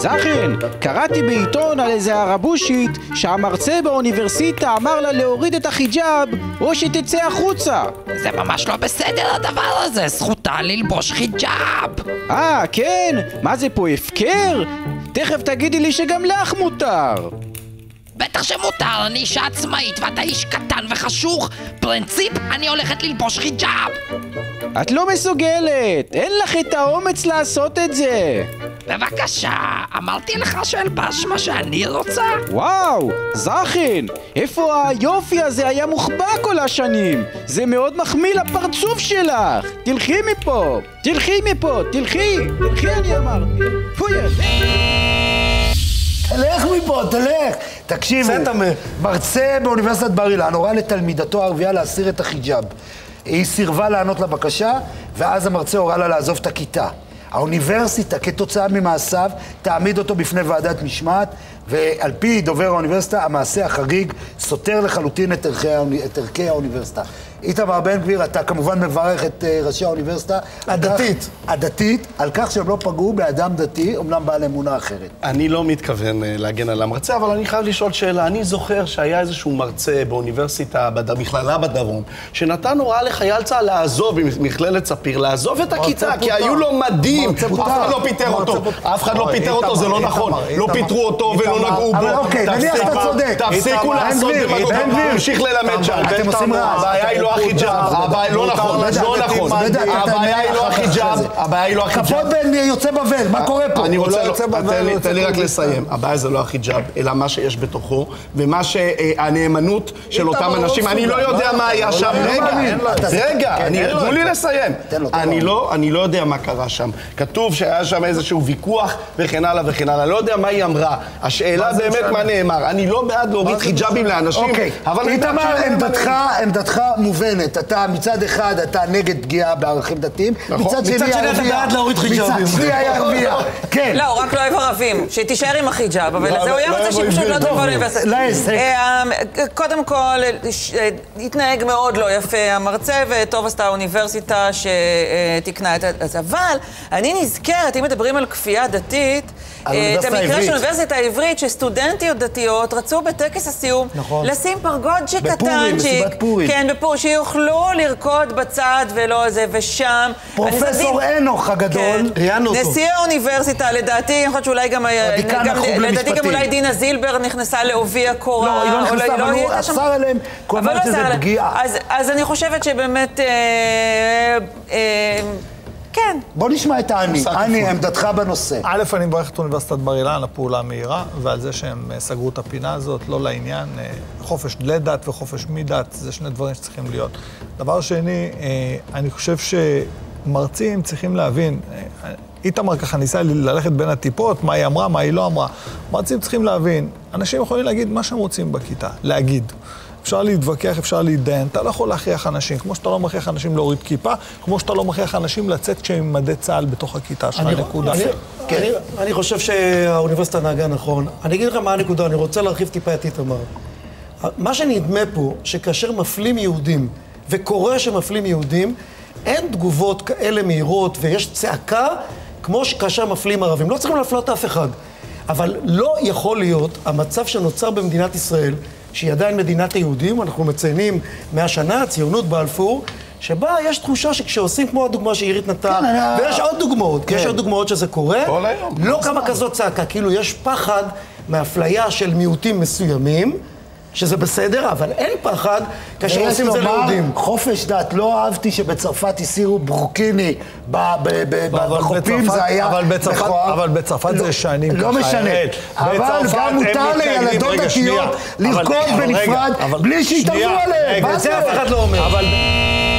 זכן, קראתי בעיתון על איזה הרבושית שהמרצה באוניברסיטה אמר לה להוריד את החיג'אב או שתצא החוצה. זה ממש לא בסדר הדבר הזה, זכותה ללבוש חיג'אב. כן? מה זה פה, הפקר? תכף תגידי לי שגם לך מותר. בטח שמותר, אני אישה עצמאית ואתה איש קטן וחשוך. פרינציפ, אני הולכת ללבוש חיג'אב. את לא מסוגלת, אין לך את האומץ לעשות את זה. בבקשה, אמרתי לך שאלבש מה שאני רוצה. וואו, זכן, איפה היופי הזה היה מוחבא כל השנים? זה מאוד מחמיא לפרצוף שלך. תלכי מפה, תלכי אני אמרתי. תלך מפה, תלך. תקשיבו, מרצה באוניברסיטת בר אילן הורה לתלמידתו הערבייה להסיר את החיג'אב. היא סירבה לענות לבקשה, ואז המרצה הורה לה לעזוב את הכיתה. האוניברסיטה, כתוצאה ממעשיו, תעמיד אותו בפני ועדת משמעת, ועל פי דובר האוניברסיטה, המעשה החריג סותר לחלוטין את ערכי האוניברסיטה. איתמר בן גביר, אתה כמובן מברך את ראשי האוניברסיטה הדתית, על כך שהם לא פגעו באדם דתי, אומנם בעל אמונה אחרת. אני לא מתכוון להגן על המרצה, אבל אני חייב לשאול שאלה. אני זוכר שהיה איזשהו מרצה באוניברסיטה, במכללה בדרום, שנתן הוראה לחייל צה"ל לעזוב, במכללת ספיר, לעזוב את הכיתה, כי היו לו מדים. אף אחד לא פיטר אותו. אף אחד לא פיטר אותו, זה לא נכון. לא פיטרו אותו ולא נגעו בו. אבל אוקיי, נניח אתה צודק. תפסיקו לעשות דמגוגיה, תמשיך ללמד שם. אתם עושים רעש. הבעיה היא לא החיג'אב, לא נכון, הבעיה היא לא החיג'אב, הבעיה היא לא החיג'אב. כבוד בן יוצא בבל, מה קורה פה? אני רוצה, תן לי רק לסיים. הבעיה זה לא החיג'אב, אלא מה שיש בתוכו, ומה שהנאמנות של אותם אנשים, אני לא יודע מה היה שם. רגע, תנו לי לסיים. אני לא יודע מה קרה שם. כתוב שהיה שם איזשהו ויכוח וכן הלאה וכן הלאה. לא יודע מה היא אמרה. השאלה באמת מה נאמר. אני לא בעד להוריד חיג'אבים לאנשים, אבל איתמר, עמדתך מובנת. אתה מצד אחד, אתה נגד פגיעה בערכים דתיים, מצד שני אתה בעד להוריד חיג'אבים. מצד שני היה ערבייה. כן. לא, הוא רק לא אוהב ערבים, שתישאר עם החיג'אב, אבל זה הוא היה רוצה שפשוט לא תבוא לאוניברסיטה. קודם כל, התנהג מאוד לא יפה המרצה, וטוב עשתה האוניברסיטה שתקנה את זה. אבל אני נזכרת, אם מדברים על כפייה דתית, את המקרה של האוניברסיטה העברית, שסטודנטיות דתיות רצו בטקס הסיום לשים פרגודג'י קטנצ'יק, כן, בפור, שיוכלו לרקוד בצד ולא זה, ושם פרופסור אנוך הגדול, נשיא האוניברסיטה, לדעתי, אני חושבת שאולי גם, לדעתי גם אולי דינה זילבר נכנסה לעובי הקורה, לא, היא לא נכנסה, אבל הוא אסר עליהם, כל מה שזה פגיעה. אז אני חושבת שבאמת, כן. בוא נשמע את אני, עמדתך בנושא. א', אני מברך את אוניברסיטת בר אילן, הפעולה המהירה, ועל זה שהם סגרו את הפינה הזאת, לא לעניין. חופש לדת וחופש מדת, זה שני דברים שצריכים להיות. דבר שני, אני חושב שמרצים צריכים להבין, איתמר ככה ניסה ללכת בין הטיפות, מה היא אמרה, מה היא לא אמרה. מרצים צריכים להבין, אנשים יכולים להגיד מה שהם רוצים בכיתה, להגיד. אפשר להתווכח, אפשר להתדיין, אתה לא יכול להכריח אנשים, כמו שאתה לא מכריח אנשים להוריד כיפה, כמו שאתה לא מכריח אנשים לצאת כשהם מדי צה"ל בתוך הכיתה שלך, נקודה. אני חושב שהאוניברסיטה נהגה נכון. אני אגיד לך מה הנקודה, אני רוצה להרחיב טיפה את איתמר. מה שנדמה פה, שכאשר מפלים יהודים, וקורה שמפלים יהודים, אין תגובות כאלה מהירות, ויש צעקה, כמו שכאשר מפלים ערבים. לא צריכים להפלות אף אחד. אבל לא יכול להיות המצב שנוצר במדינת ישראל, שהיא עדיין מדינת היהודים, אנחנו מציינים 100 שנה, ציונות בלפור, שבה יש תחושה שכשעושים כמו הדוגמה שאירית נתן, ויש עוד דוגמאות, כי יש עוד דוגמאות שזה קורה, לא כמה כזאת צעקה, כאילו יש פחד מאפליה של מיעוטים מסוימים, שזה בסדר, אבל אין פחד כאשר עושים את זה ליהודים. חופש דת, לא אהבתי שבצרפת הסירו ברוקיני בחופים, זה היה מכוער. אבל בצרפת זה שנים ככה. לא משנה, אבל גם מותר לילדות דתיות לרקוד בנפרד בלי שיתערבו עליהם. את זה אף אחד לא אומר.